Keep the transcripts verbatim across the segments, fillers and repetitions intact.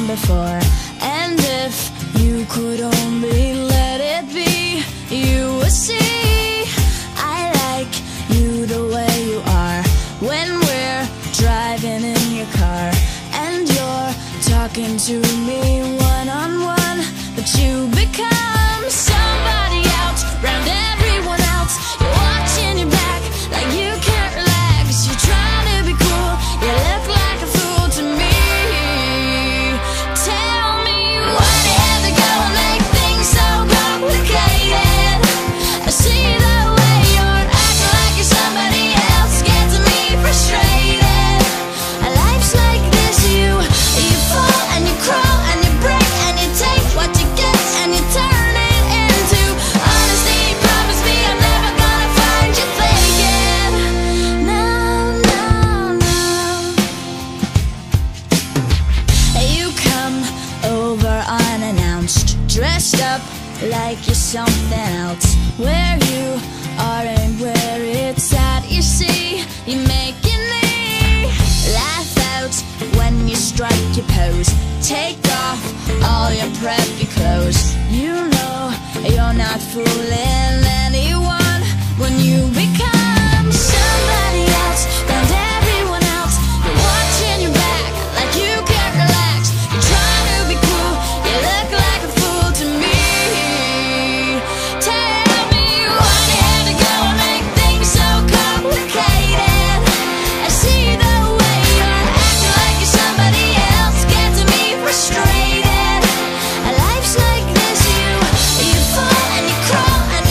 done before. And if you could only let it be, you would see I like you the way you are. When we're driving in your car and you're talking to me one-on-one, but you become somebody else round everyone else. You're watching your back like you can't relax. You're trying to be cool, you look like a fool to me. Tell me why do you have to go and make things so complicated? I see the way you're acting like you're somebody else, gets me frustrated. Life's like this, you you fall and you crawl and you break and you take what you get and you turn it into honesty. Promise me I'm never gonna find you faking. No, no, no. You come over unannounced, dressed up like you're something else. Where you are and where it's at, you see, you're making me laugh out when you strike your pose. Take off all your preppy clothes. You know you're not fooling anyone when you become somebody else round everyone else. You're watching your back like you can't relax. You're trying to be cool, you look like a fool to me. Tell me why you had to go and make things so complicated. I see the way you're acting like you're somebody else, gets me frustrated. Life's like this, you you fall and you crawl and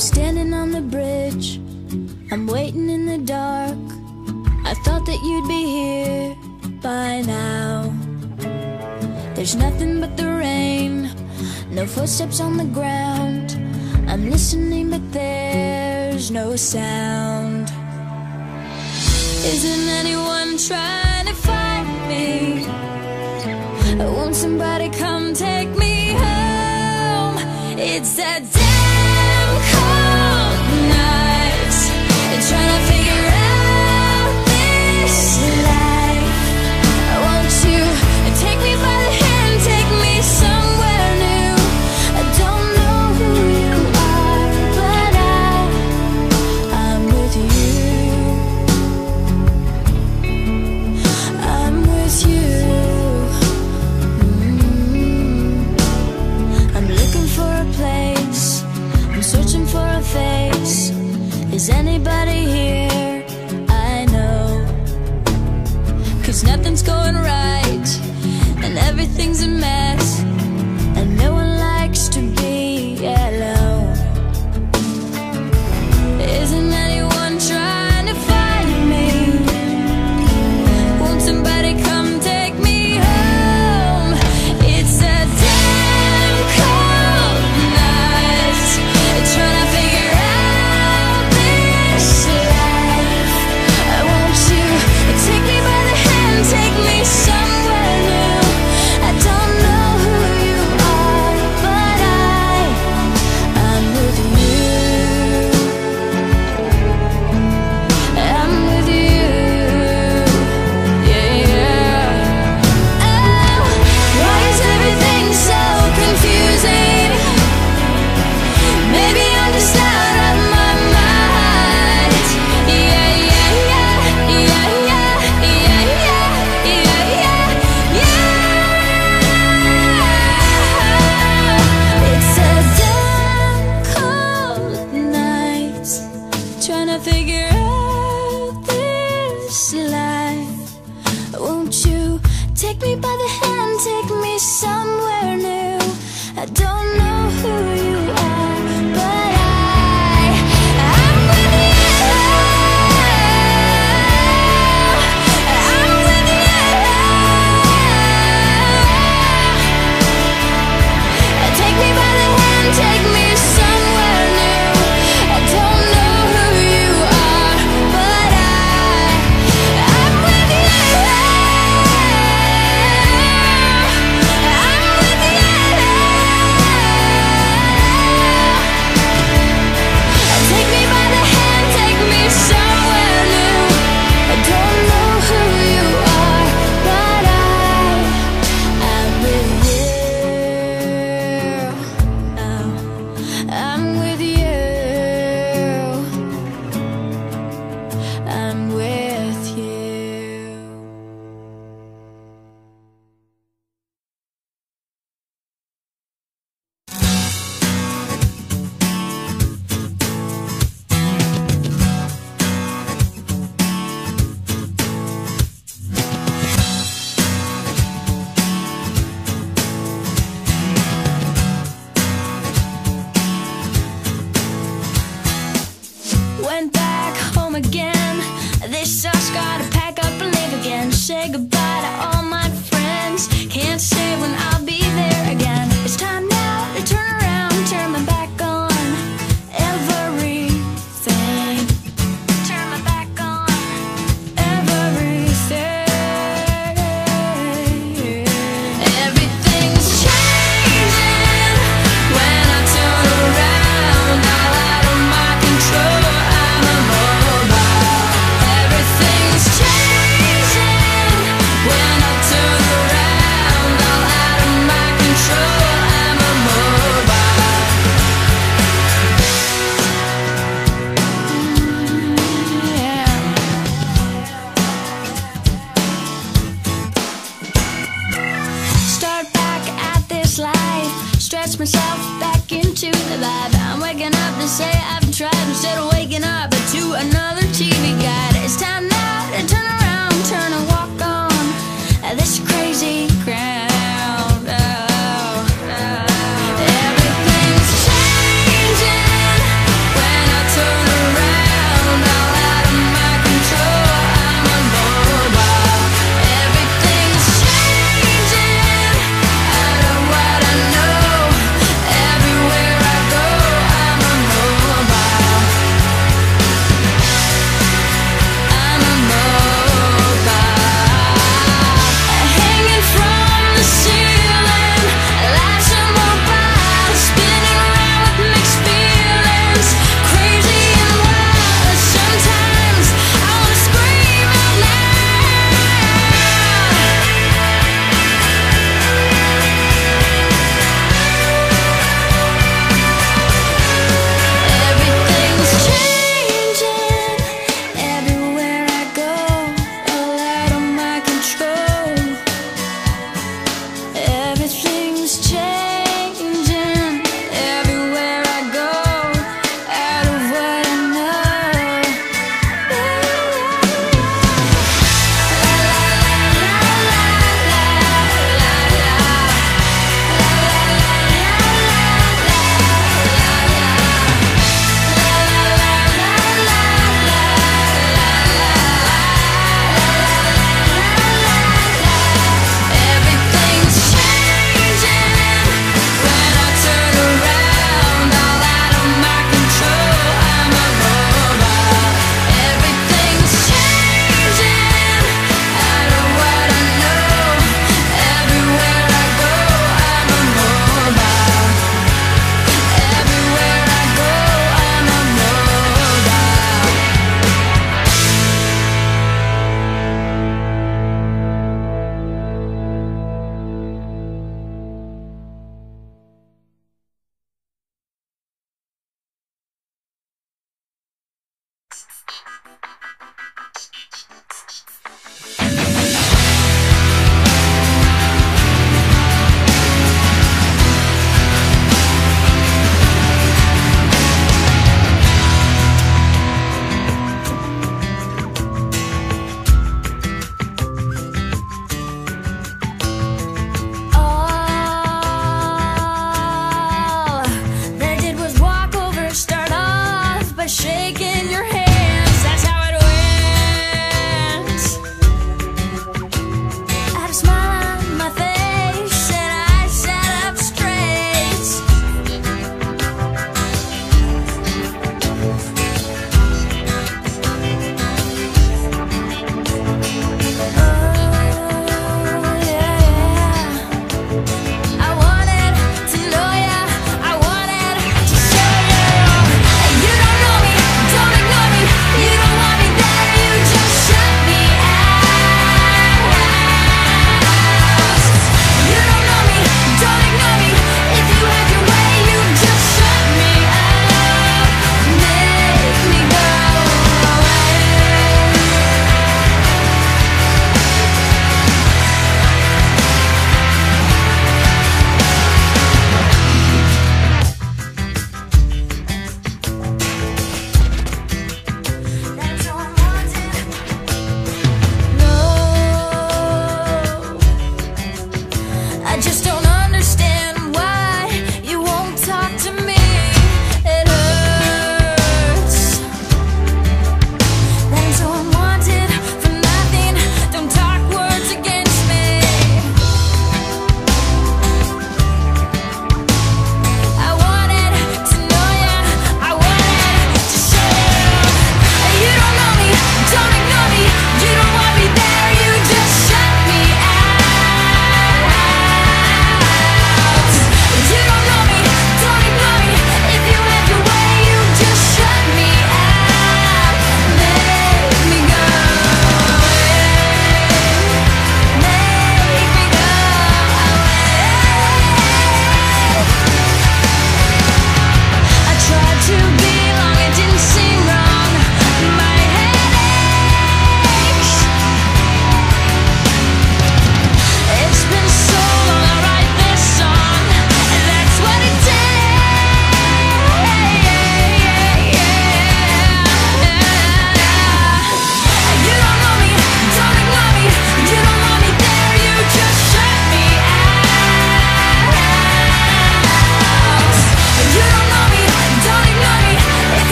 standing on the bridge, I'm waiting in the dark. I thought that you'd be here by now. There's nothing but the rain, no footsteps on the ground. I'm listening but there's no sound. Isn't anyone trying to find me? Won't somebody come take me home? It's that damn cold night, trying to figure out this life. Won't you take me by the hand, take me somewhere new? I don't know who you are, but I, I'm with you. I'm with you. Mm-hmm. I'm looking for a place, I'm searching for a face. Is anybody here? I know, 'cause nothing's going right and everything's a mess, and no one likes to be alone. Isn't anyone trying to find me? Won't somebody come take me home? It's a damn cold night, trying to figure out this life. Won't you take me by the hand, take me somewhere new? I don't know who you are, but I, I'm with you. I'm with you. Yeah, yeah. Oh, why is everything so confusing? Maybe I'm just out of my mind. Yeah, yeah, yeah, yeah, yeah, yeah, yeah, yeah, yeah. It's a damn cold night, trying to figure out this life. Won't you take me by the hand, take me somewhere new? I don't know who you are, but I, I'm with you. I'm with you. Take me by the hand, take me somewhere new. I don't know who you are, but I, I'm with you. I'm with you. Take me by the hand, take me somewhere new. I don't know who you are, but I, I'm with you. Oh, I'm with you. I'm with you. Went back home again. This just gotta pack up and leave again. Say goodbye to all my friends. Can't say when I'll be there again. It's time now to turn around, turn my back on everything. Turn my back on everything. Everything's changing when I turn around. All out of my control, I'm immobile. Everything's changing when I turn around. All out of my control, I'm immobile. Yeah. Start back at this life, stretch myself back into the vibe. I'm waking up to say I've tried instead of waking up to another T V guide. It's time now to turn around, turn and walk on this crazy ground. Oh, oh. Everything's changing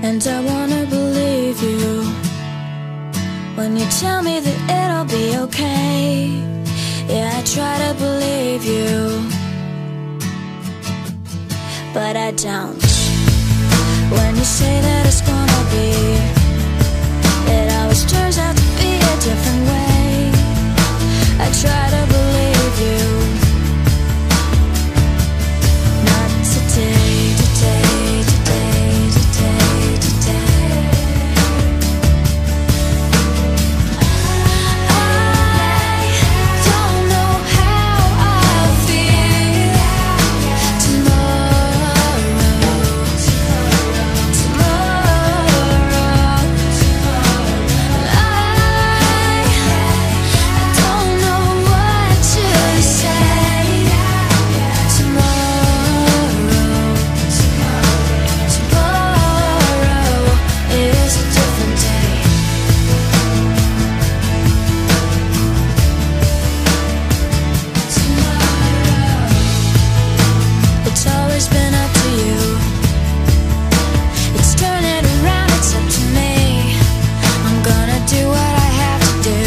And I wanna believe you when you tell me that it'll be okay. Yeah, I try to believe you, but I don't. When you say that it's gonna be, it always turns out to be a different way. I try to believe you. Not today, today, today, today, today. I don't know how I'll feel tomorrow, tomorrow. I don't know what to say tomorrow. Tomorrow is a different day. Tomorrow, it's always been up to you. It's turning around, it's up to me. I'm gonna do what I have to do.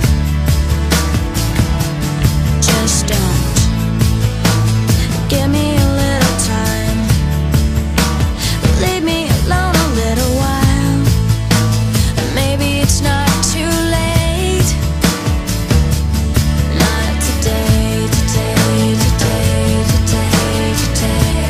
Just don't give me a little time. Leave me alone a little while. Maybe it's not too late. Not today, today, today, today, today.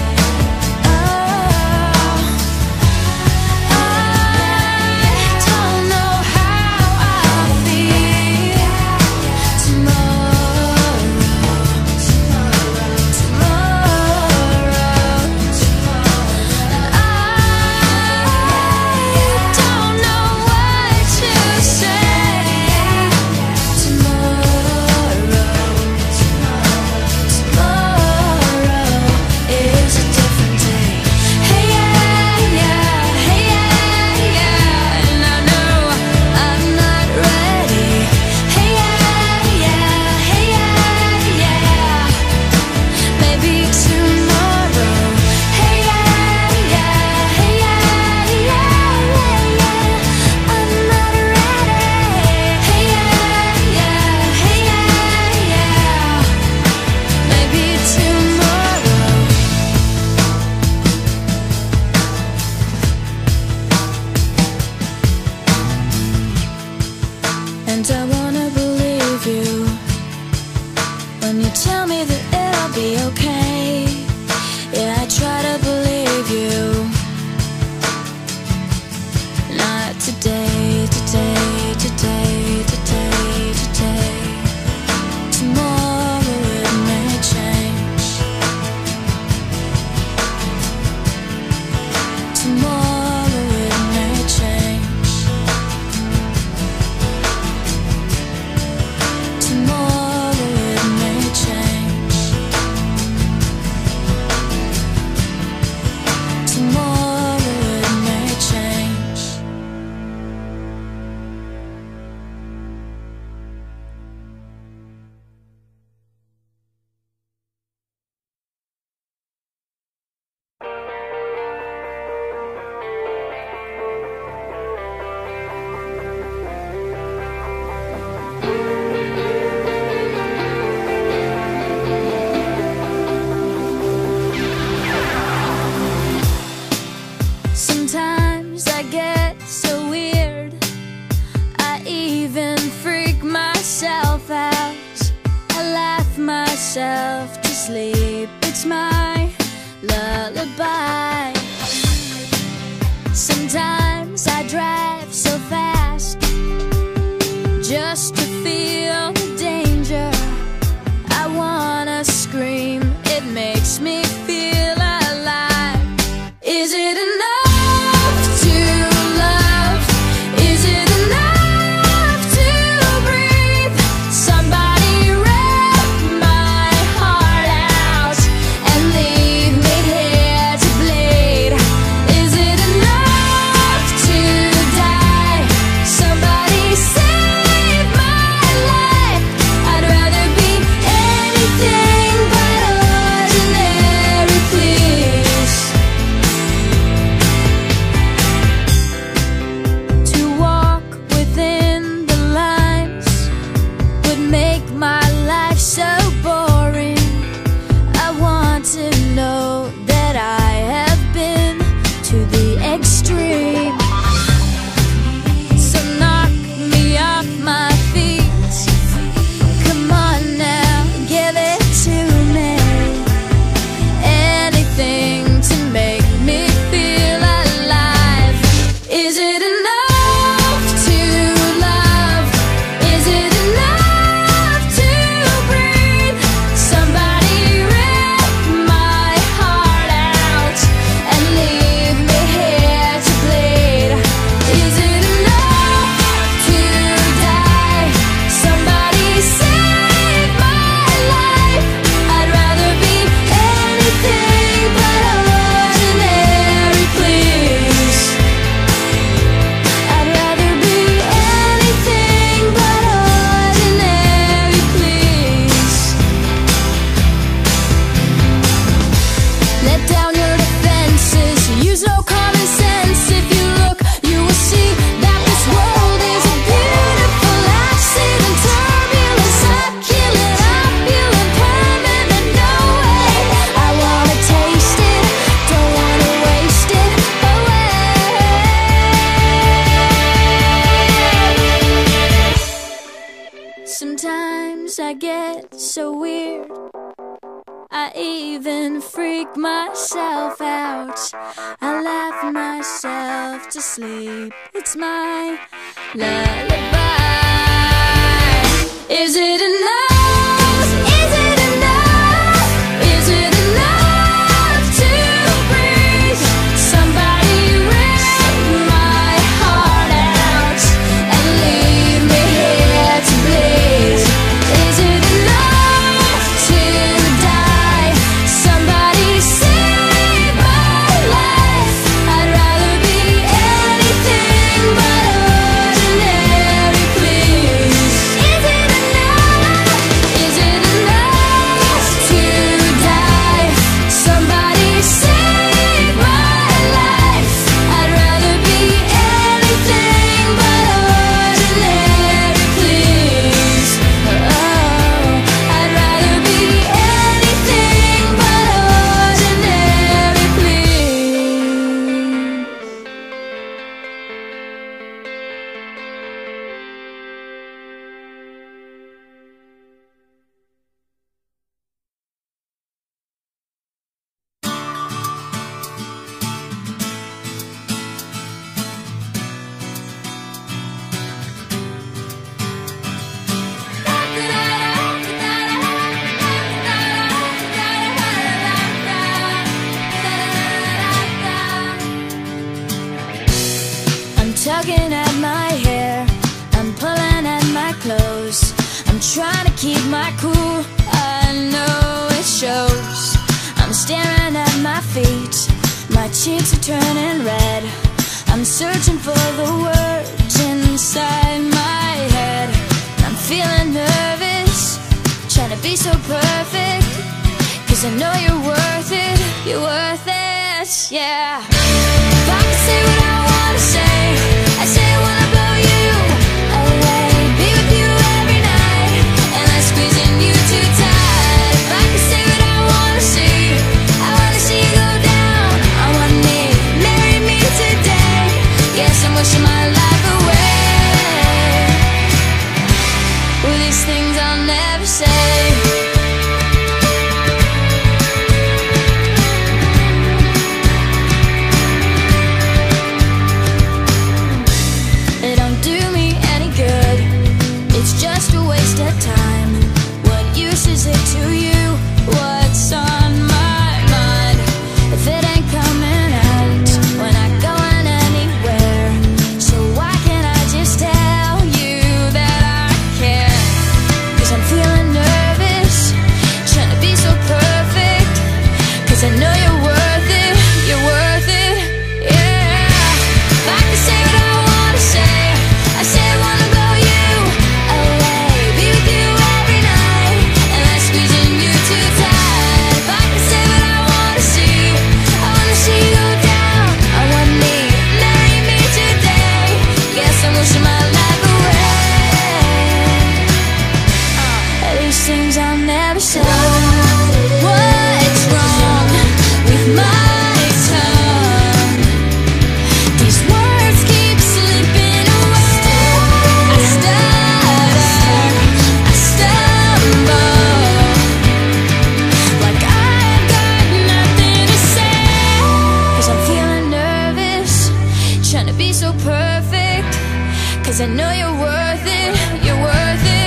Oh, I don't know how I'll feel tomorrow. Tomorrow, I don't know what to say tomorrow. Tomorrow is a different day. Hey yeah, yeah, hey yeah, yeah, and I know I'm not ready. Hey yeah, yeah, hey yeah, yeah, maybe tomorrow. Hey yeah, yeah, hey yeah, yeah, yeah, I'm not ready. Hey yeah, yeah, hey yeah, yeah, maybe tomorrow. And I wanna believe you when you tell me that it'll be okay. Yeah, I try to believe you. Not today, today, today, today, today. Tomorrow it may change. Tomorrow it may change. Tomorrow it may change. Tomorrow it may change. Sometimes I get so weird, I even freak myself out. I laugh myself to sleep, it's my lullaby. Sometimes I drive so fast just to feel the danger. I wanna scream, it makes me feel alive. Is it enough to love? Is it enough to breathe? Somebody rip my heart out and leave me here to bleed. get so weird. I even freak myself out. I laugh myself to sleep. It's my lullaby. Is it enough? Is it enough? Is it enough to breathe? Somebody rip my heart out and leave me here to bleed. Is it enough to die? Somebody save my life. I'd rather be anything but ordinary, please. Is it enough? Is it enough to die? Somebody save my life. I'd rather be anything but ordinary, please. Oh, I'd rather be anything but ordinary, please. I'm tugging at my hair, I'm pulling at my clothes, I'm trying to keep my cool, I know it shows. I'm staring at my feet, my cheeks are turning red. I'm searching for the words inside my head. I'm feeling nervous, trying to be so perfect, 'cause I know you're worth it, you're worth it, yeah. If I could say what I wanna say, I say I wanna blow you away, be with you every night, and I'm squeezing you too tight. If I could say what I wanna see, I wanna see you go down on one knee, marry me today. Yes, I'm wishing my life away. Well, these things I'll never say. It don't do me any good, it's just a waste of time. What use is it to you? What's on my mind? If it ain't coming out, we're not going anywhere. So why can't I just tell you that I care? 'Cause I'm feeling nervous, trying to be so perfect, 'cause I know you're worth it, you're worth it, yeah. If I could say what I wanna say, I say I wanna blow you away, be with you every night, and I'm squeezing you too tight. If I could say what I wanna see, I wanna see you go down on one knee, marry me today. Guess I'm wishing my life away. Uh, these things I'll never say. What's wrong with my tongue? These words keep slipping away. I stutter, I stumble, like I've got nothing to say. 'Cause I'm feeling nervous, trying to be so perfect, 'cause I know you're worth it, you're worth it,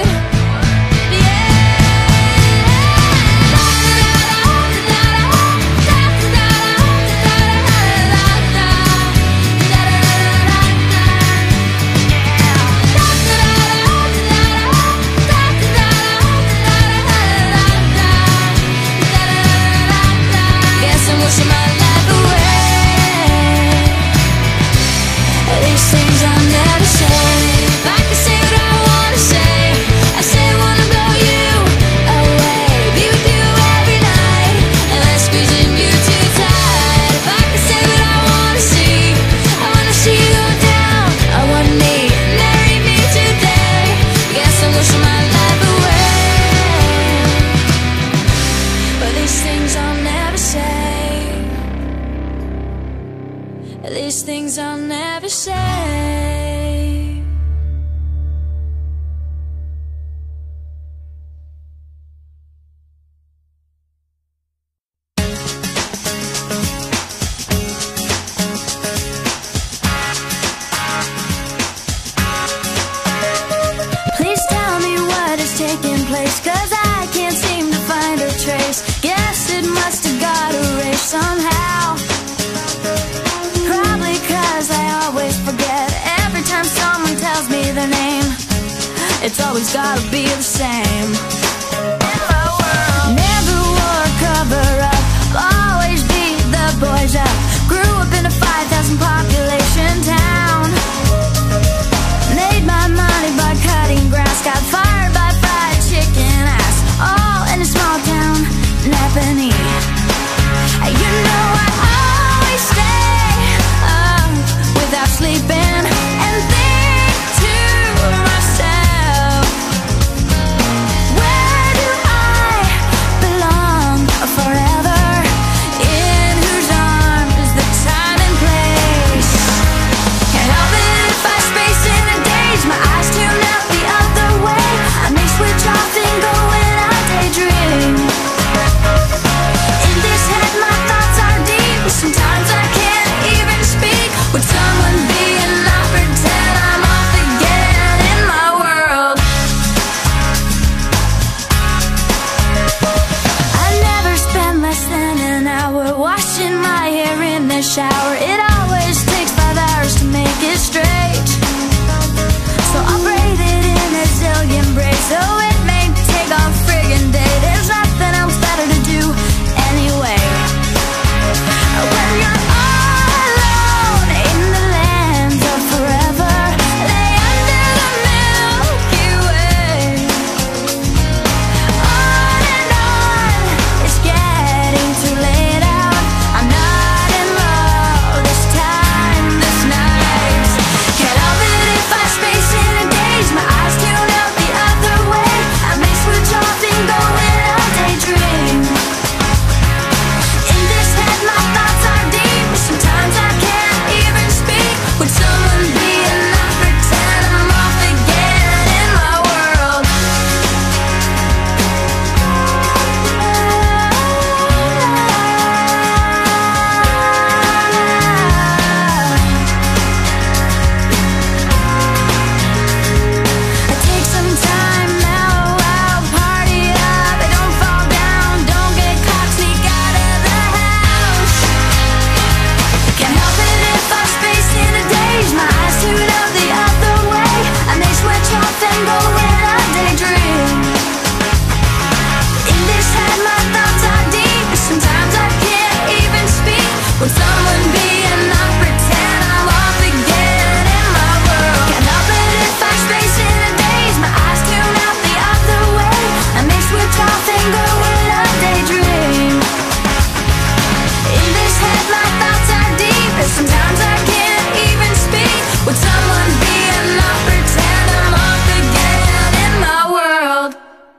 Guess I'm wishing my life away. These things I'll never say. If I could say what I wanna say, I say I wanna blow you away, be with you every night, and I'm squeezing you too tight. If I could say what I wanna see, I wanna see you go down on one knee, marry me today. Guess I'm wishing my life away. But these things I'll never say. These things I'll never say. it's always gotta be the same. Never wore a cover-up, always beat the boys up. Grew up in a five thousand population town. Made my money by cutting grass. Got fired by fried chicken ass. All in a small town, Napanee. You know I always stay up without sleeping and think to myself, where do I belong forever? In whose arms is the time and place? Can't help it if I space in a daze. My eyes tune out the other way. I may switch off and go when I daydream. In this head my thoughts are deep. Sometimes I can't even speak. Would someone be and not pretend I'm off again in my world? I never spend less than an hour washing my hair in the shower. It always takes five hours to make it straight, so I'll braid it in a zillion braids, so it may take a friggin' day. There's nothing else better to do anyway. When you're all alone in the lands of forever, lay under the Milky Way. On and on, it's getting too late out. I'm not in love this time, this night. Can't help it if I space in a daze. My eyes tune out the other way. I may switch off and go when I daydream. In this head my thoughts are deep. Sometimes I can't even speak. Would someone be and not pretend I'm off again in my world? I take some time now, I'll party up. I don't fall down, don't get caught, sneak out of the house. Can't help it if I space in a daze. My eyes tune out the other way. I may switch off and go when I daydream. In this head my thoughts are deep. Sometimes I can't even speak. Would someone be and not pretend I'm off again in my world? Can't help it if I space in a daze. My eyes tune out the other way. I may switch off and go when I daydream. In this head my thoughts are deep, and sometimes I can't even speak. Would someone be and not pretend I'm off again in my world?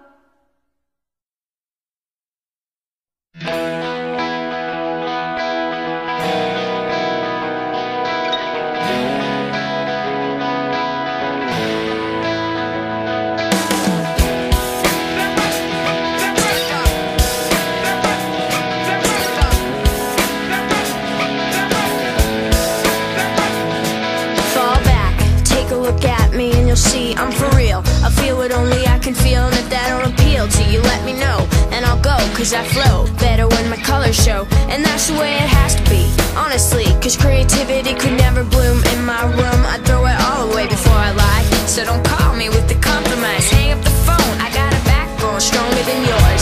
Fall back, take a look at me and you'll see I'm for real. I feel what only I can feel, and if that don't appeal to you, let me know and I'll go, cause I flow better when my colors show. And that's the way it has to be, honestly, cause creativity could never bloom in my room. I'd throw it all away before I lie, so don't call me with the compromise. Hang up the phone, I got a backbone stronger than yours.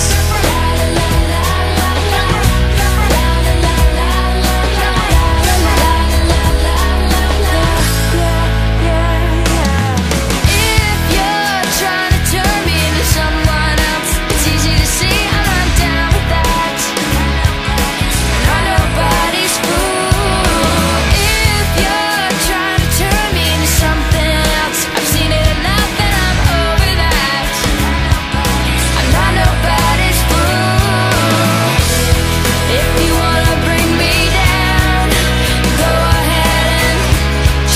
If you're trying to turn me into someone else, it's easy to see I'm not down with that. I'm nobody's fool. If you're trying to turn me into something else, I've seen it enough and I'm over that. I'm not nobody's fool. If you wanna bring me down, go ahead and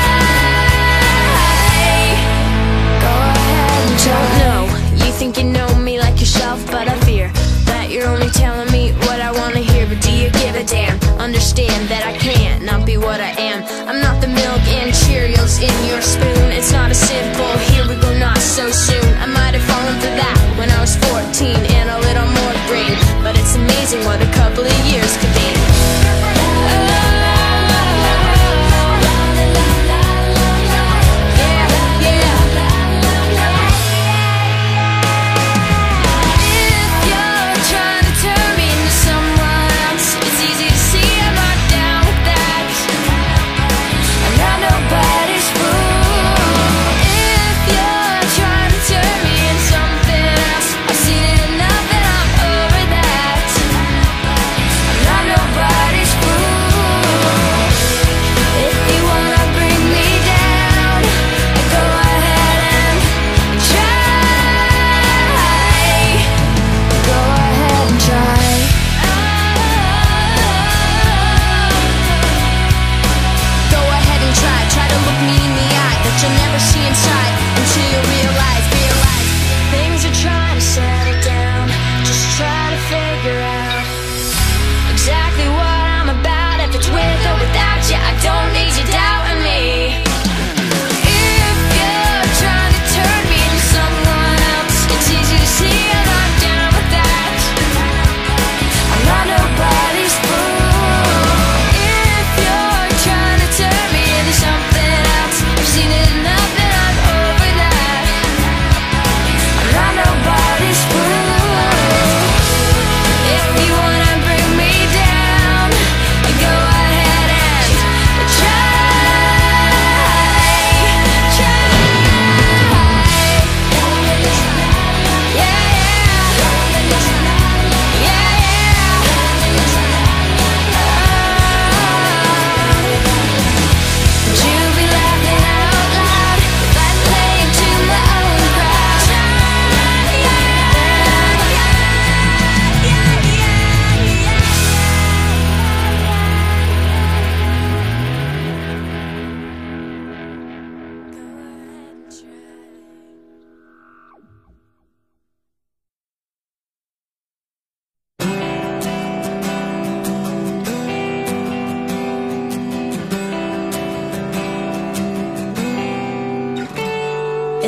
try. Go ahead and try. Don't know, you think you know me like yourself, but I fear that you're only telling me what I wanna hear. But do you give a damn? Understand that I can't not be what I am. I'm not the milk and Cheerios in your spoon. It's not a simple here we go, not so soon. I might have fallen for that when I was fourteen and a little more green, but it's amazing what a couple of years could be. Yeah, yeah.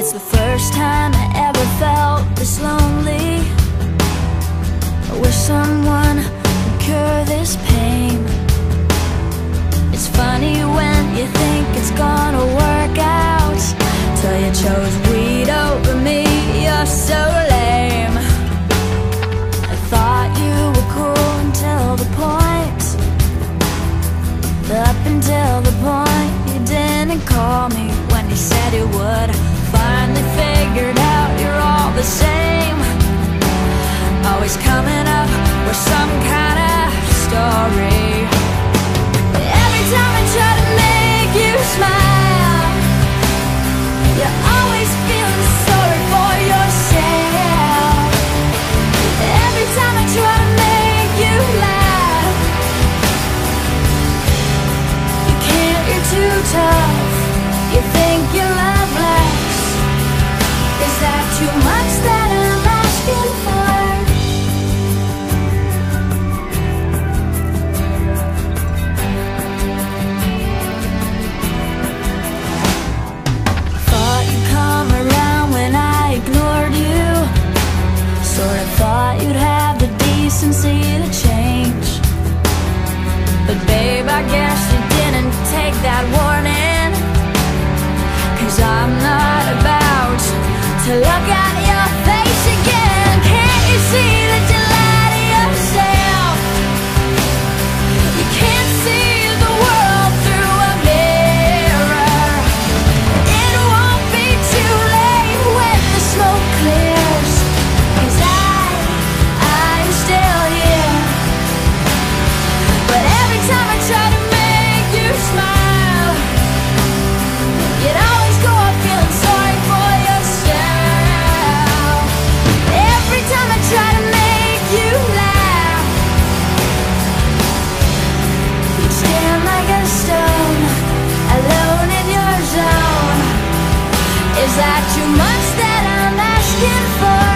It's the first time I ever felt this lonely. I wish someone would cure this pain. It's funny when you think it's gonna work out, till you chose weed over me. You're so lame. I thought you were cool until the point, up until the point you didn't call me when you said you would. Finally figured out you're all the same, always coming up with some kind of story. Every time I try to make you smile, you're always feeling sorry for yourself. Every time I try to make you laugh, you can't, you're too tough. You think you love less. Is that too much that I'm asking for? Thought you'd come around when I ignored you. Sort of thought you'd have the decency to change. But babe, I guess you didn't take that warning, 'cause I'm not about to look at your face again. Can't you see that you lie to yourself? You can't see the world through a mirror. It won't be too late when the smoke clears, 'cause I, I'm still here. But every time I try to make you smile, you'd always go up feeling sorry for yourself. Every time I try to make you laugh, you'd stand like a stone, alone in your zone. Is that too much that I'm asking for?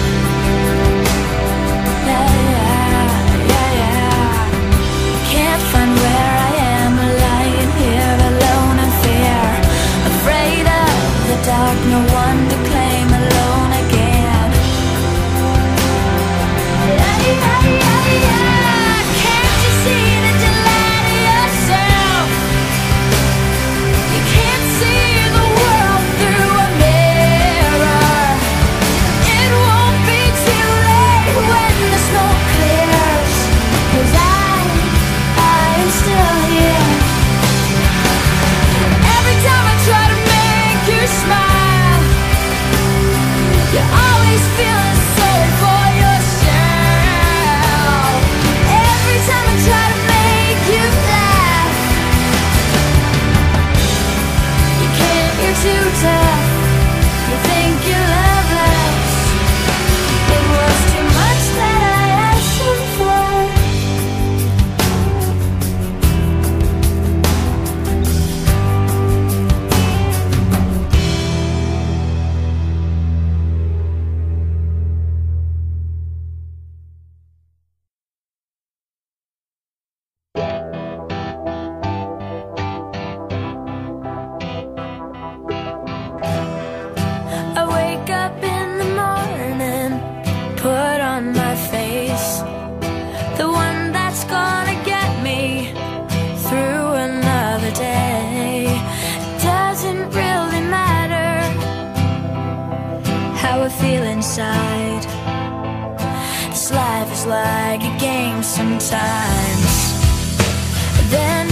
Yeah, yeah, yeah, yeah. Can't find where I am, lying here alone in fear, afraid of the dark, no one to claim, alone again. Yeah, yeah, yeah, yeah. Can't you see that you lie to yourself? You can't see the world through a mirror. It won't be too late when the smoke clears, 'cause I, I am still here. Every time I try to make you smile, you're always feeling sorry for yourself. Every time I try to make you laugh, you can't, you're too tough. You think you love less. It was too much that I asked him for. I wake up in the morning, put on my face, the one that's gonna get me through another day. It doesn't really matter how I feel inside. This life is like a game sometimes. Then